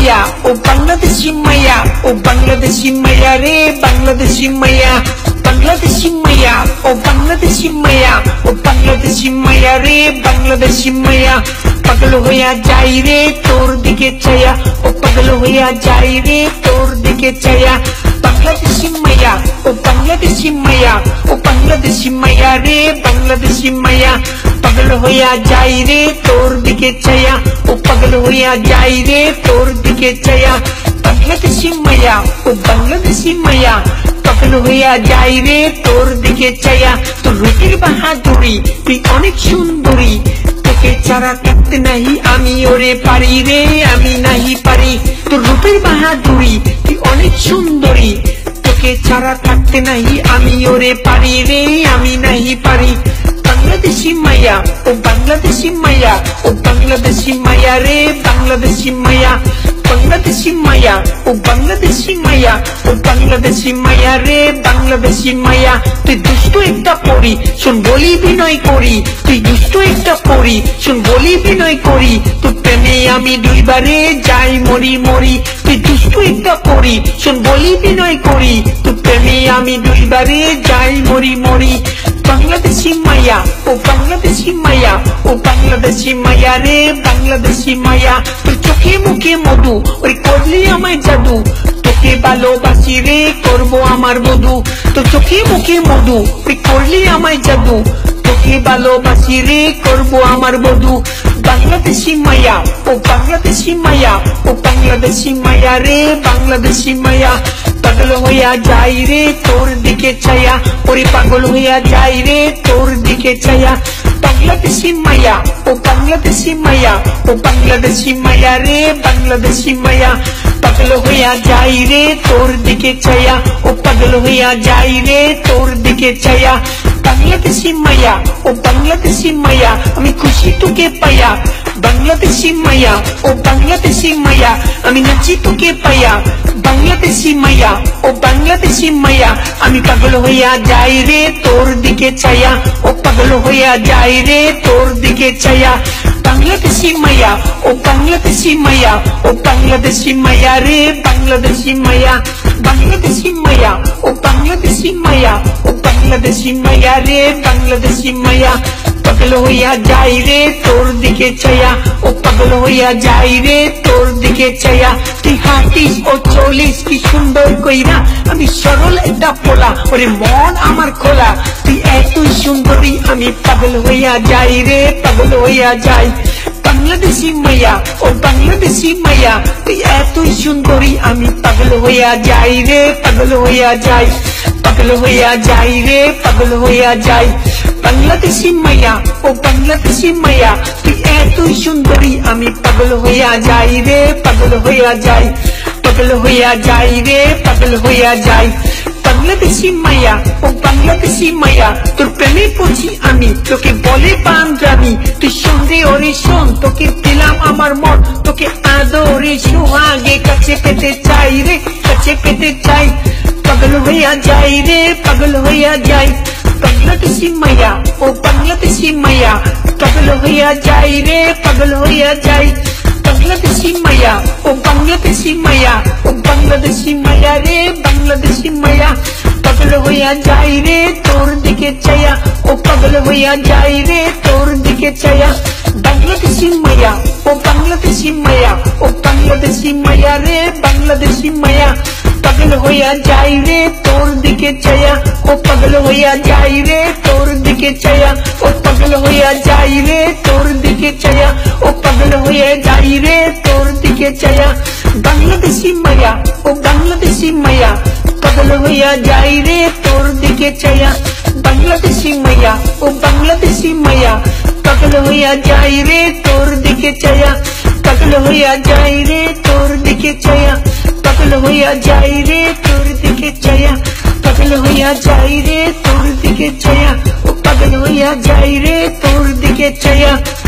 মাইয়া ও বাংলাদেশি মাইয়া ও বাংলাদেশি মাইয়া রে বাংলাদেশি মাইয়া বাংলাদেশি মাইয়া ও বাংলাদেশি মাইয়া ও বাংলাদেশি মাইয়া রে বাংলাদেশি মাইয়া পাগল হইয়া যাই রে তোর দিকে চাইয়া ও পাগল হইয়া যাই রে তোর দিকে চাইয়া বাংলাদেশি মাইয়া ও বাংলাদেশি মাইয়া ও বাংলাদেশি মাইয়া রে বাংলাদেশি মাইয়া পাগল হইয়া যাই রে তোর দিকে চাইয়া ও পাগল হইয়া যাই রে তোর দিকে চাইয়া বাংলাদেশি মাইয়া ও বাংলাদেশি মাইয়া পাগল হইয়া যাই রে তোর দিকে চাইয়া তোর রূপের বাহাদুরি তুই অনেক সুন্দরী তোকে ছাড়া থাকতে নাহি আমি ওরে পারি রে আমি নাহি পারি তোর রূপের বাহাদুরি তুই অনেক সুন্দরী তোকে ছাড়া থাকতে নাহি আমি ওরে পারি রে আমি নাহি পারি বাংলাদেশি মাইয়া ও বাংলাদেশি মাইয়া ও বাংলাদেশি মাইয়া রে বাংলাদেশি মাইয়া বাংলাদেশি মাইয়া ও বাংলাদেশি মাইয়া ও বাংলাদেশি মাইয়া রে বাংলাদেশি মাইয়া তুই দুষ্ট একটা পরি শুন বলি বিনয় করি তুই দুষ্ট একটা পরি শুন বলি বিনয় করি তোর প্রেমে আমি দুইবারে যাই মরি মরি তুই দুষ্ট একটা পরি শুন বলি বিনয় করি তোর প্রেমে আমি দুইবারে যাই মরি মরি বাংলাদেশি মাইয়া ও বাংলাদেশি মাইয়া ও বাংলাদেশি মাইয়া রে বাংলাদেশি মাইয়া তোর চোখে মুখে মধু ওই করলি আমায় জাদু তোকে ভালোবাসি রে করবো আমার বধু তোর চোখে মুখে মধু ওই করলি আমায় জাদু তোকে ভালোবাসি রে করবো আমার বধু বাংলাদেশি মাইয়া ও বাংলাদেশি মাইয়া ও বাংলাদেশি মাইয়া রে বাংলাদেশি মাইয়া পাগল হইয়া যাই রে তোর দিকে চাইয়া ওরে পাগল হইয়া যাই রে তোর দিকে চাইয়া বাংলাদেশি মাইয়া ও বাংলাদেশি মাইয়া ও বাংলাদেশি মাইয়া রে বাংলাদেশি মাইয়া পাগল হইয়া যাই রে তোর দিকে চাইয়া ও পাগল হইয়া যাই রে তোর দিকে চাইয়া বাংলাদেশি মাইয়া ও বাংলাদেশি মাইয়া আমি খুশি তোকে পাইয়া বাংলাদেশি মাইয়া ও বাংলাদেশি মাইয়া আমি নাচি তোকে পাইয়া বাংলাদেশি মাইয়া ও বাংলাদেশি মাইয়া আমি পাগল হইয়া যাই রে তোর দিকে চাইয়া ও পাগল হইয়া যাই রে তোর দিকে চাইয়া বাংলাদেশি মাইয়া ও বাংলাদেশি মাইয়া ও বাংলাদেশি মাইয়া রে বাংলাদেশি মাইয়া বাংলাদেশি মাইয়া ও বাংলাদেশি মাইয়া ও বাংলাদেশি মাইয়া রে বাংলাদেশি মাইয়া পাগল হইয়া যাই রে তোর দিকে চাইয়া ও পাগল হইয়া যাই রে তোর দিকে চাইয়া তুই হাঁটিস ও চলিস কি সুন্দর কইরা আমি সরল একটা পোলা ওরে মন আমার খোলা তুই এতই সুন্দরী আমি পাগল হইয়া যাই রে পাগল হইয়া যাই বাংলাদেশি মাইয়া ও বাংলাদেশি মাইয়া তুই এতই সুন্দরী আমি পাগল হইয়া যাই রে পাগল হইয়া যাই পাগল হইয়া যাই রে পাগল হইয়া যাই বাংলাদেশি মাইয়া ও বাংলাদেশি মাইয়া তুই এতই সুন্দরী আমি পাগল হইয়া যাই রে পাগল হইয়া যাই পাগল হইয়া যাই রে পাগল হইয়া যাই বাংলাদেশি মাইয়া ও বাংলাদেশি মাইয়া তোর প্রেমে পড়ছি আমি তোকে বলে বান্ধবী তুই সন্ধে ওরে শোন তোকে দিলাম আমার মন তোকে আদরে সোহাগে কাছে পেতে চাই রে কাছে পেতে চাই পাগল হইয়া যাই রে পাগল হইয়া যাই বাংলাদেশি মাইয়া ও বাংলাদেশি মাইয়া পাগল হইয়া যাই রে পাগল হইয়া যাই বাংলাদেশি মাইয়া ও বাংলাদেশি মাইয়া ও বাংলাদেশি মাইয়া রে বাংলাদেশি মাইয়া পাগল হইয়া যাই রে তোর দিকে চাইয়া ও পাগল হইয়া যাই রে তোর দিকে চাইয়া বাংলাদেশি মাইয়া ও বাংলাদেশি মাইয়া ও বাংলাদেশি মাইয়া রে বাংলাদেশি মাইয়া পাগল হইয়া যাই রে তোর দিকে চাইয়া ও পাগল হইয়া যাই রে তোর দিকে চাইয়া ও পাগল হইয়া যাই রে তোর দিকে চাইয়া ও পাগল হইয়া যাই রে তোর দিকে চাইয়া বাংলাদেশি মাইয়া ও বাংলাদেশি মাইয়া পাগল হইয়া যাই রে তোর দিকে চাইয়া বাংলাদেশি মাইয়া ও বাংলাদেশি মাইয়া পাগল হইয়া যাই রে তোর দিকে চাইয়া পাগল হইয়া যাই রে তোর দিকে চাইয়া পাগল হইয়া যাই রে তোর দিকে চাইয়া পাগল হইয়া যাই রে তোর দিকে চাইয়া ও পাগল হইয়া যাই রে তোর দিকে চাইয়া